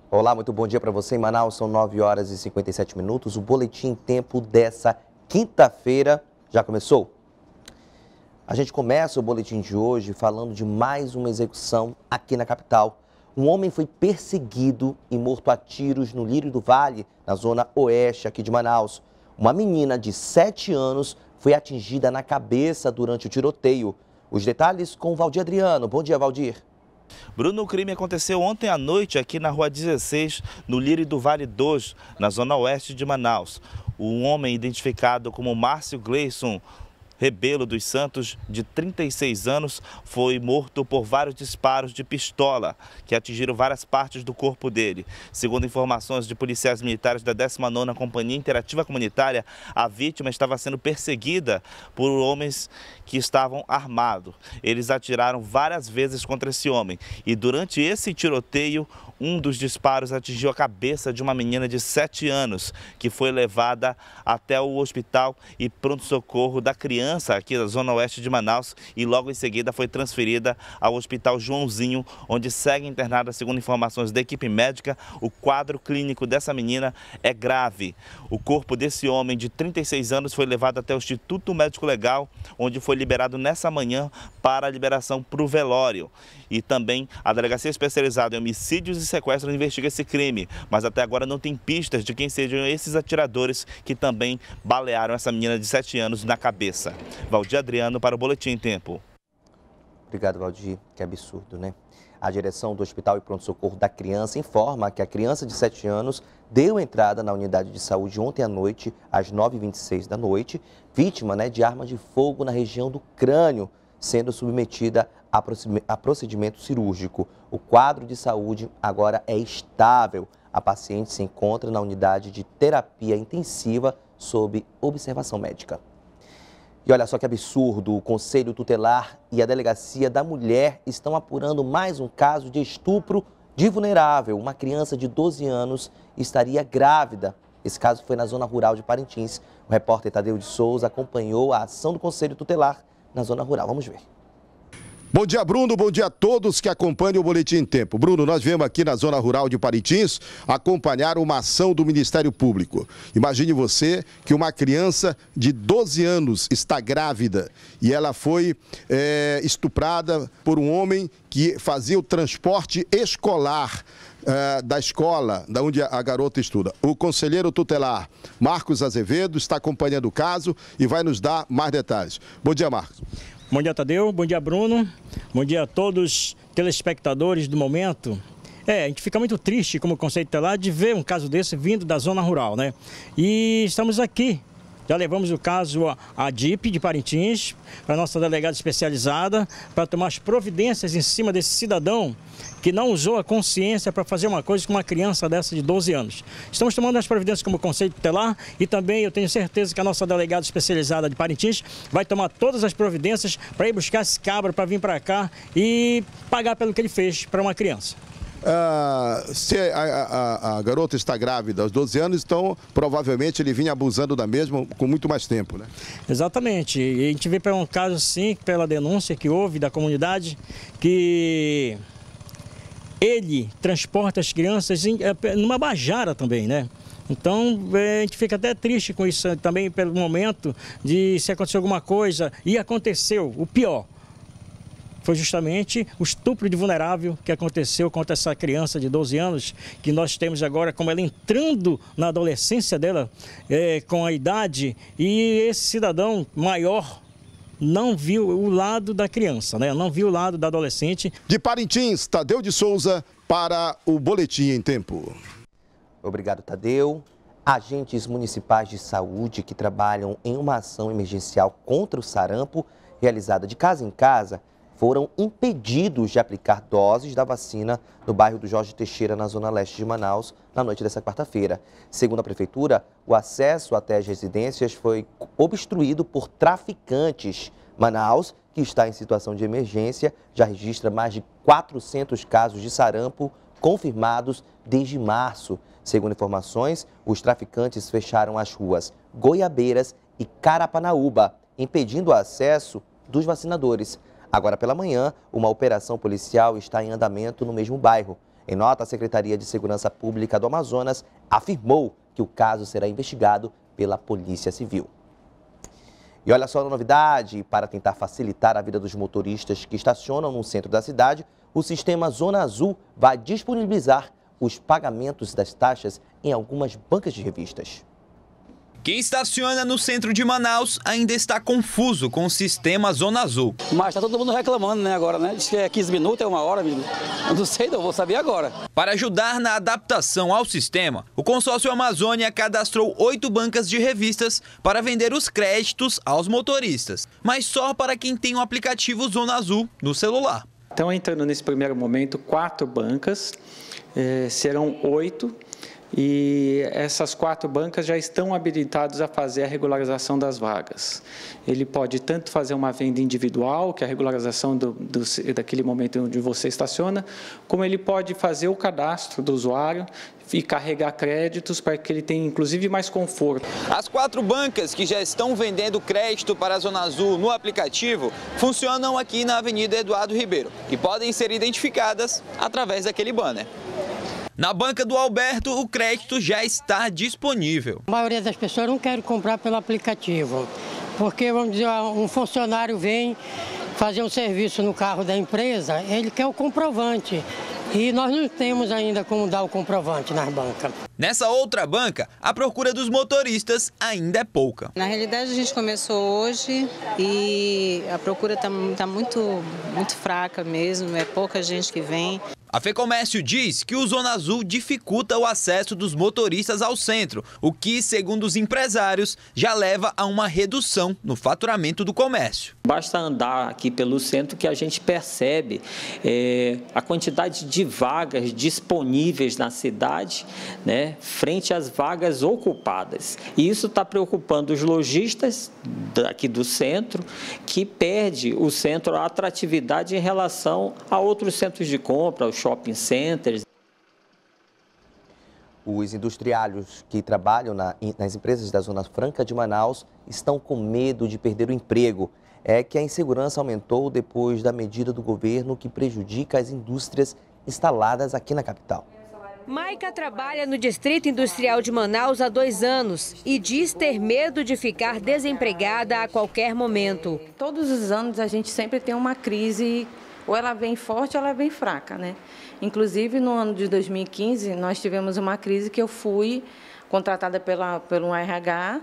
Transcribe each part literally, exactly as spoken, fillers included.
Olá, muito bom dia para você em Manaus. São nove horas e cinquenta e sete minutos. O Boletim em Tempo dessa quinta-feira já começou. A gente começa o boletim de hoje falando de mais uma execução aqui na capital. Um homem foi perseguido e morto a tiros no Lírio do Vale, na zona oeste aqui de Manaus. Uma menina de sete anos foi atingida na cabeça durante o tiroteio. Os detalhes com o Valdir Adriano. Bom dia, Valdir. Bruno, o crime aconteceu ontem à noite aqui na Rua dezesseis, no Lírio do Vale dois, na zona oeste de Manaus. Um homem identificado como Márcio Gleison Rebelo dos Santos, de trinta e seis anos, foi morto por vários disparos de pistola que atingiram várias partes do corpo dele. Segundo informações de policiais militares da décima nona Companhia Interativa Comunitária, a vítima estava sendo perseguida por homens que estavam armados. Eles atiraram várias vezes contra esse homem e durante esse tiroteio, um dos disparos atingiu a cabeça de uma menina de sete anos, que foi levada até o hospital e pronto-socorro da criança aqui da zona oeste de Manaus e logo em seguida foi transferida ao Hospital Joãozinho, onde segue internada. Segundo informações da equipe médica, o quadro clínico dessa menina é grave. O corpo desse homem de trinta e seis anos foi levado até o Instituto Médico Legal, onde foi liberado nessa manhã para a liberação para o velório. E também a Delegacia Especializada em Homicídios e Sequestro investiga esse crime, mas até agora não tem pistas de quem sejam esses atiradores que também balearam essa menina de sete anos na cabeça. Valdir Adriano para o Boletim em Tempo. Obrigado, Valdir. Que absurdo, né? A direção do Hospital e Pronto-Socorro da Criança informa que a criança de sete anos deu entrada na unidade de saúde ontem à noite, às nove e vinte e seis da noite, vítima, né, de arma de fogo na região do crânio, sendo submetida a procedimento cirúrgico. O quadro de saúde agora é estável. A paciente se encontra na unidade de terapia intensiva sob observação médica. E olha só que absurdo, o Conselho Tutelar e a Delegacia da Mulher estão apurando mais um caso de estupro de vulnerável. Uma criança de doze anos estaria grávida. Esse caso foi na zona rural de Parintins. O repórter Tadeu de Souza acompanhou a ação do Conselho Tutelar na zona rural. Vamos ver. Bom dia, Bruno. Bom dia a todos que acompanham o Boletim em Tempo. Bruno, nós viemos aqui na zona rural de Parintins acompanhar uma ação do Ministério Público. Imagine você que uma criança de doze anos está grávida e ela foi é, estuprada por um homem que fazia o transporte escolar Uh, da escola, da onde a garota estuda. O conselheiro tutelar Marcos Azevedo está acompanhando o caso e vai nos dar mais detalhes. Bom dia, Marcos. Bom dia, Tadeu. Bom dia, Bruno. Bom dia a todos os telespectadores do momento. É, a gente fica muito triste como conselho tutelar de ver um caso desse vindo da zona rural, né? E estamos aqui. Já levamos o caso à D I P de Parintins, para a nossa delegada especializada, para tomar as providências em cima desse cidadão que não usou a consciência para fazer uma coisa com uma criança dessa de doze anos. Estamos tomando as providências como Conselho Tutelar e também eu tenho certeza que a nossa delegada especializada de Parintins vai tomar todas as providências para ir buscar esse cabra, para vir para cá e pagar pelo que ele fez para uma criança. Ah, se a, a, a garota está grávida aos doze anos, então provavelmente ele vinha abusando da mesma com muito mais tempo, né? Exatamente. E a gente vê para um caso assim, pela denúncia que houve da comunidade, que ele transporta as crianças em, numa bajara também, né? Então a gente fica até triste com isso também pelo momento de se acontecer alguma coisa e aconteceu o pior. Foi justamente o estupro de vulnerável que aconteceu contra essa criança de doze anos, que nós temos agora como ela entrando na adolescência dela, é, com a idade, e esse cidadão maior não viu o lado da criança, né? Não viu o lado da adolescente. De Parintins, Tadeu de Souza para o Boletim em Tempo. Obrigado, Tadeu. Agentes municipais de saúde que trabalham em uma ação emergencial contra o sarampo, realizada de casa em casa, foram impedidos de aplicar doses da vacina no bairro do Jorge Teixeira, na zona leste de Manaus, na noite dessa quarta-feira. Segundo a prefeitura, o acesso até as residências foi obstruído por traficantes. Manaus, que está em situação de emergência, já registra mais de quatrocentos casos de sarampo confirmados desde março. Segundo informações, os traficantes fecharam as ruas Goiabeiras e Carapanaúba, impedindo o acesso dos vacinadores. Agora pela manhã, uma operação policial está em andamento no mesmo bairro. Em nota, a Secretaria de Segurança Pública do Amazonas afirmou que o caso será investigado pela Polícia Civil. E olha só a novidade, para tentar facilitar a vida dos motoristas que estacionam no centro da cidade, o sistema Zona Azul vai disponibilizar os pagamentos das taxas em algumas bancas de revistas. Quem estaciona no centro de Manaus ainda está confuso com o sistema Zona Azul. Mas está todo mundo reclamando, né, agora, né? Diz que é quinze minutos, é uma hora, amigo. Eu não sei, não, vou saber agora. Para ajudar na adaptação ao sistema, o consórcio Amazônia cadastrou oito bancas de revistas para vender os créditos aos motoristas, mas só para quem tem o aplicativo Zona Azul no celular. Então, entrando nesse primeiro momento, quatro bancas, eh, serão oito. E essas quatro bancas já estão habilitadas a fazer a regularização das vagas. Ele pode tanto fazer uma venda individual, que é a regularização do, do, daquele momento onde você estaciona, como ele pode fazer o cadastro do usuário e carregar créditos para que ele tenha, inclusive, mais conforto. As quatro bancas que já estão vendendo crédito para a Zona Azul no aplicativo funcionam aqui na Avenida Eduardo Ribeiro e podem ser identificadas através daquele banner. Na banca do Alberto, o crédito já está disponível. A maioria das pessoas não quer comprar pelo aplicativo, porque, vamos dizer, um funcionário vem fazer um serviço no carro da empresa, ele quer o comprovante. E nós não temos ainda como dar o comprovante nas bancas. Nessa outra banca, a procura dos motoristas ainda é pouca. Na realidade, a gente começou hoje e a procura está tá muito, muito fraca mesmo, é pouca gente que vem. A FEComércio diz que o Zona Azul dificulta o acesso dos motoristas ao centro, o que, segundo os empresários, já leva a uma redução no faturamento do comércio. Basta andar aqui pelo centro que a gente percebe é, a quantidade de vagas disponíveis na cidade, né, frente às vagas ocupadas. E isso está preocupando os lojistas aqui do centro, que perde o centro a atratividade em relação a outros centros de compra, aos shopping centers. Os industriários que trabalham na, nas empresas da Zona Franca de Manaus estão com medo de perder o emprego. É que a insegurança aumentou depois da medida do governo que prejudica as indústrias instaladas aqui na capital. Maica trabalha no Distrito Industrial de Manaus há dois anos e diz ter medo de ficar desempregada a qualquer momento. Todos os anos a gente sempre tem uma crise, ou ela vem forte ou ela vem fraca, né? Inclusive no ano de dois mil e quinze nós tivemos uma crise que eu fui contratada pela, pelo R H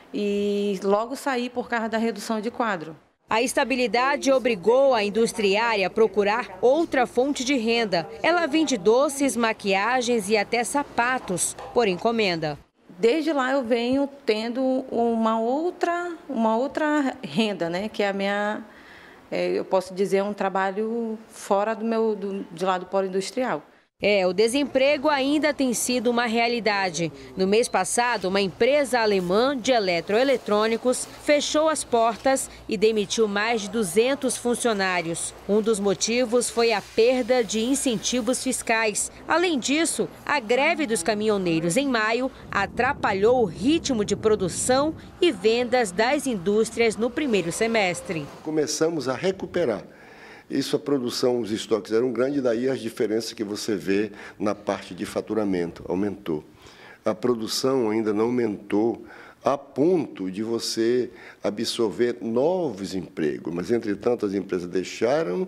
e logo saí por causa da redução de quadro. A estabilidade obrigou a industriária a procurar outra fonte de renda. Ela vende doces, maquiagens e até sapatos por encomenda. Desde lá eu venho tendo uma outra, uma outra renda, né? Que é a minha, é, eu posso dizer, um trabalho fora do meu, do, de lá do polo industrial. É, o desemprego ainda tem sido uma realidade. No mês passado, uma empresa alemã de eletroeletrônicos fechou as portas e demitiu mais de duzentos funcionários. Um dos motivos foi a perda de incentivos fiscais. Além disso, a greve dos caminhoneiros em maio atrapalhou o ritmo de produção e vendas das indústrias no primeiro semestre. Começamos a recuperar. Isso, a produção, os estoques eram grandes, daí as diferenças que você vê na parte de faturamento, aumentou. A produção ainda não aumentou a ponto de você absorver novos empregos, mas, entretanto, as empresas deixaram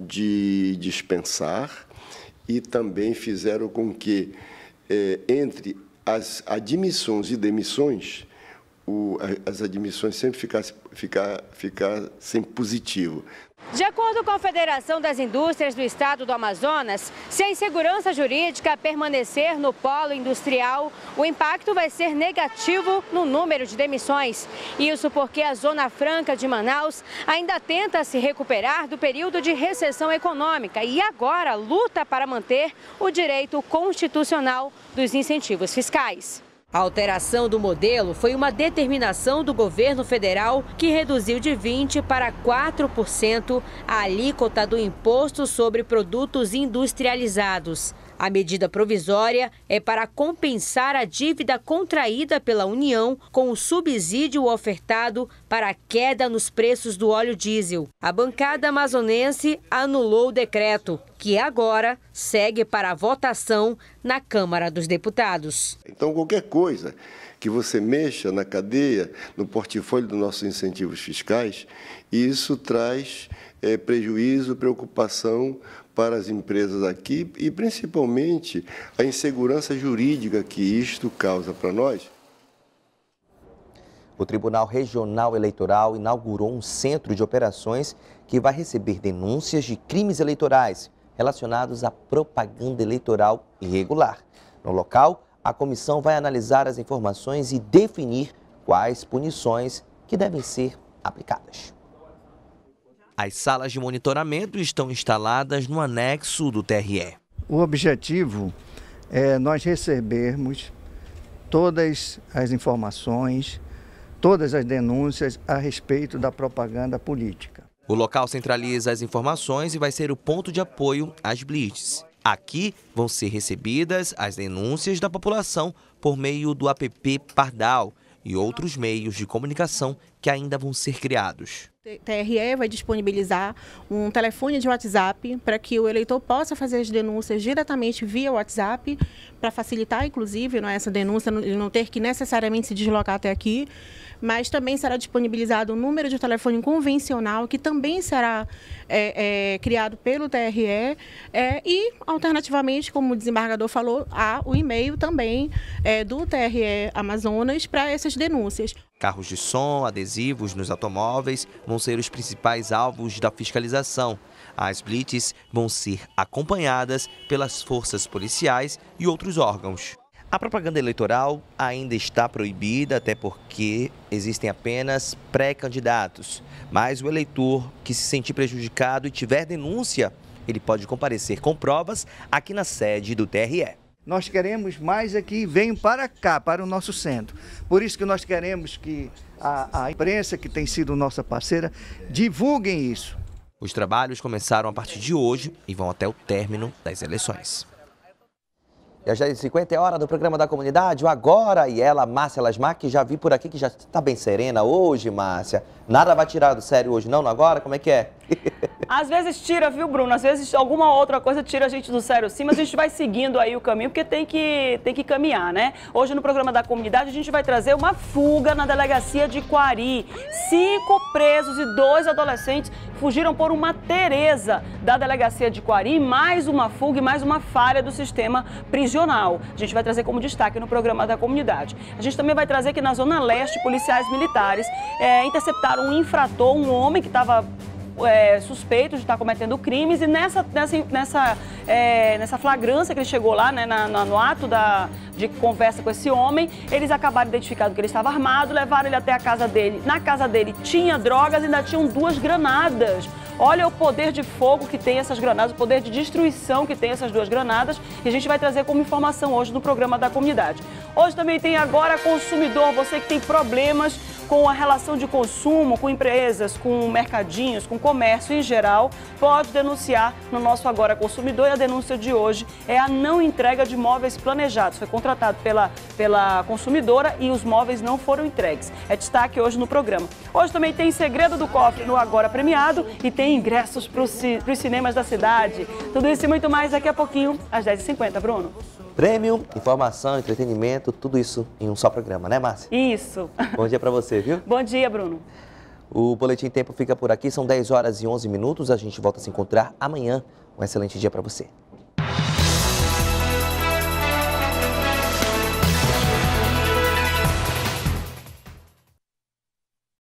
de dispensar e também fizeram com que, eh, entre as admissões e demissões, o, as admissões sempre ficassem, ficar, ficassem positivo. De acordo com a Federação das Indústrias do Estado do Amazonas, se a insegurança jurídica permanecer no polo industrial, o impacto vai ser negativo no número de demissões. Isso porque a Zona Franca de Manaus ainda tenta se recuperar do período de recessão econômica e agora luta para manter o direito constitucional dos incentivos fiscais. A alteração do modelo foi uma determinação do governo federal que reduziu de vinte por cento para quatro por cento a alíquota do imposto sobre produtos industrializados. A medida provisória é para compensar a dívida contraída pela União com o subsídio ofertado para a queda nos preços do óleo diesel. A bancada amazonense anulou o decreto, que agora segue para a votação na Câmara dos Deputados. Então, qualquer coisa que você mexa na cadeia, no portfólio dos nossos incentivos fiscais, isso traz é, prejuízo, preocupação para as empresas aqui e, principalmente, a insegurança jurídica que isto causa para nós. O Tribunal Regional Eleitoral inaugurou um centro de operações que vai receber denúncias de crimes eleitorais relacionados à propaganda eleitoral irregular. No local, a comissão vai analisar as informações e definir quais punições que devem ser aplicadas. As salas de monitoramento estão instaladas no anexo do T R E. O objetivo é nós recebermos todas as informações, todas as denúncias a respeito da propaganda política. O local centraliza as informações e vai ser o ponto de apoio às blitz. Aqui vão ser recebidas as denúncias da população por meio do app Pardal e outros meios de comunicação que ainda vão ser criados. O T R E vai disponibilizar um telefone de WhatsApp para que o eleitor possa fazer as denúncias diretamente via WhatsApp, para facilitar, inclusive, não é, essa denúncia, não ter que necessariamente se deslocar até aqui. Mas também será disponibilizado um número de telefone convencional, que também será é, é, criado pelo T R E. É, e, alternativamente, como o desembargador falou, há o e-mail também é, do T R E Amazonas para essas denúncias. Carros de som, adesivos nos automóveis vão ser os principais alvos da fiscalização. As blitz vão ser acompanhadas pelas forças policiais e outros órgãos. A propaganda eleitoral ainda está proibida, até porque existem apenas pré-candidatos. Mas o eleitor que se sentir prejudicado e tiver denúncia, ele pode comparecer com provas aqui na sede do T R E. Nós queremos mais aqui, venham para cá, para o nosso centro. Por isso que nós queremos que a, a imprensa, que tem sido nossa parceira, divulguem isso. Os trabalhos começaram a partir de hoje e vão até o término das eleições. E às dez e cinquenta é hora do programa da comunidade, o Agora, e ela, Márcia Lasmar, que já vi por aqui que já está bem serena hoje, Márcia. Nada vai tirar do sério hoje não, no Agora? Como é que é? Às vezes tira, viu, Bruno? Às vezes alguma outra coisa tira a gente do sério sim, mas a gente vai seguindo aí o caminho, porque tem que, tem que caminhar, né? Hoje no programa da comunidade a gente vai trazer uma fuga na delegacia de Quari. Cinco presos e dois adolescentes fugiram por uma Tereza da delegacia de Quari, mais uma fuga e mais uma falha do sistema prisional. A gente vai trazer como destaque no programa da comunidade. A gente também vai trazer que na Zona Leste, policiais militares é, interceptaram um infrator, um homem que estava É, suspeito de estar cometendo crimes, e nessa, nessa, nessa, é, nessa flagrância que ele chegou lá, né, na, na, no ato da, de conversa com esse homem, eles acabaram identificando que ele estava armado, levaram ele até a casa dele. Na casa dele tinha drogas e ainda tinham duas granadas. Olha o poder de fogo que tem essas granadas, o poder de destruição que tem essas duas granadas, e a gente vai trazer como informação hoje no programa da comunidade. Hoje também tem Agora Consumidor, você que tem problemas com a relação de consumo, com empresas, com mercadinhos, com comércio em geral, pode denunciar no nosso Agora Consumidor, e a denúncia de hoje é a não entrega de móveis planejados. Foi contratado pela, pela consumidora e os móveis não foram entregues. É destaque hoje no programa. Hoje também tem Segredo do Cofre no Agora Premiado e tem ingressos para os cinemas da cidade. Tudo isso e muito mais daqui a pouquinho, às dez e cinquenta, Bruno. Prêmio, informação, entretenimento, tudo isso em um só programa, né, Márcia? Isso. Bom dia para você, viu? Bom dia, Bruno. O Boletim Tempo fica por aqui, são dez horas e onze minutos. A gente volta a se encontrar amanhã. Um excelente dia para você.